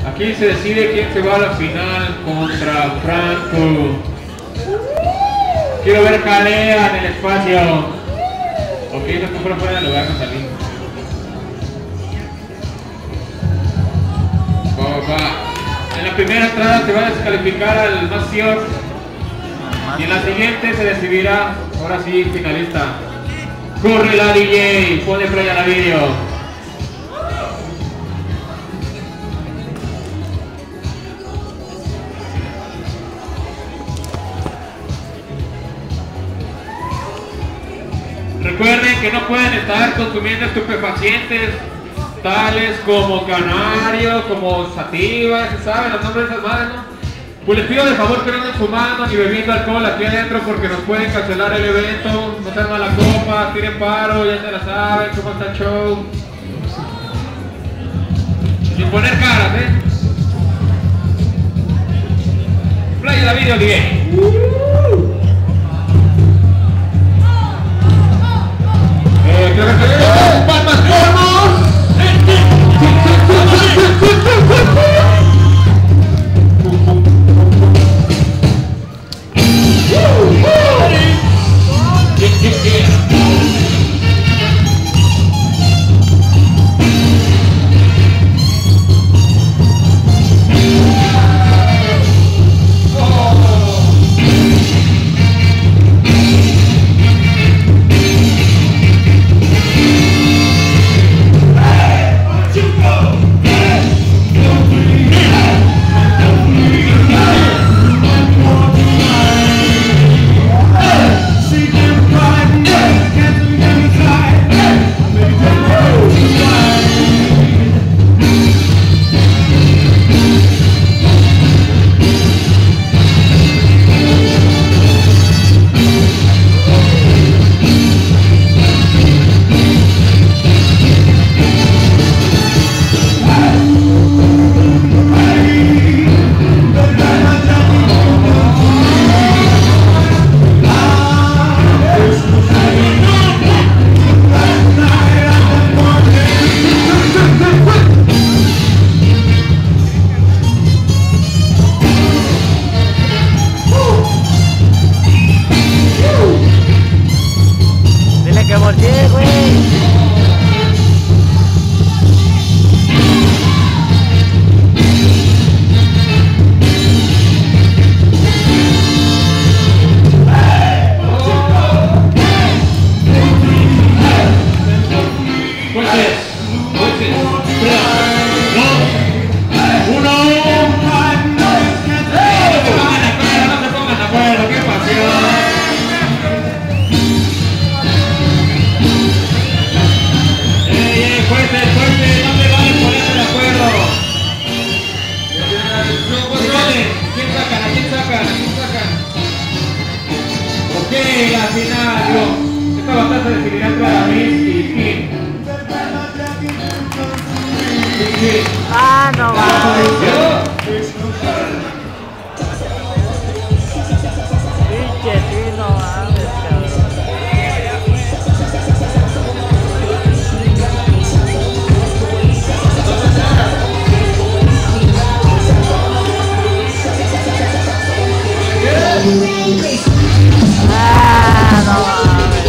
Aquí se decide quién se va a la final contra Franco. Quiero ver jalea en el espacio. Ok, no estoy fuera del lugar, no salí. En la primera entrada se va a descalificar al más peor. Y en la siguiente se decidirá, ahora sí, finalista. Corre la DJ, pone play a la video. Recuerden que no pueden estar consumiendo estupefacientes tales como canario, como sativa, ¿se saben los nombres de esas madres, no? Pues les pido de favor que no anden fumando ni bebiendo alcohol aquí adentro porque nos pueden cancelar el evento. No sean mala copa, tiren paro, ya se la saben, cómo está el show. Sin poner caras, Playa la video, DJ. ¡Palmas, palmas! Ah, no mames. Pinche, sí, no mames, cabrón. Ah, no mames.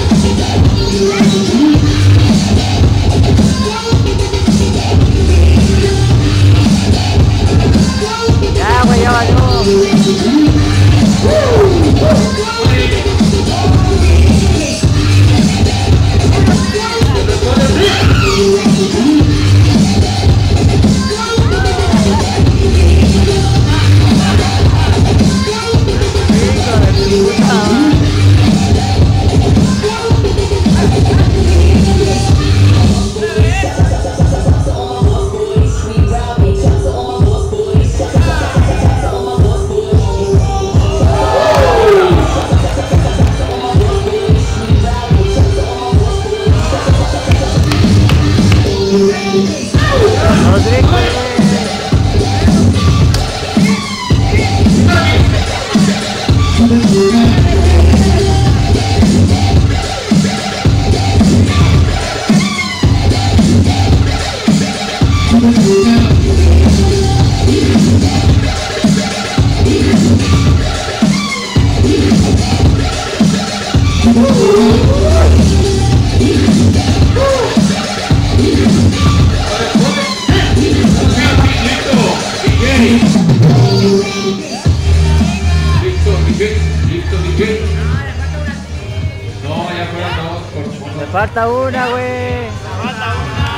Falta una, güey. Falta una.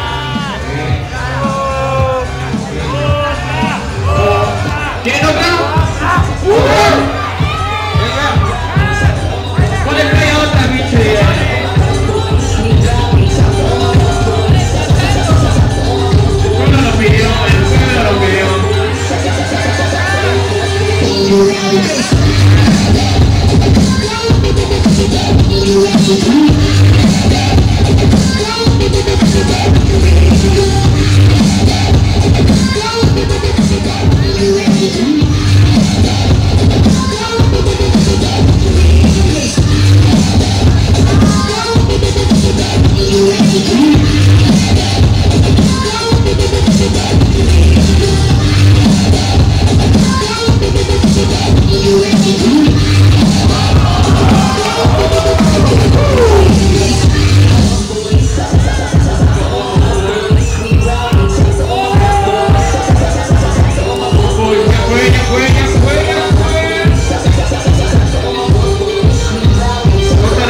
¿Quién otra? Ponle play a otra, bicho. ¿Cómo lo pidió? ¿Cómo lo pidió?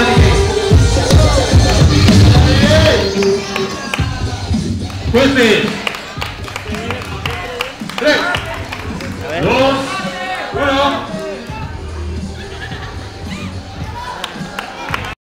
Fuerte.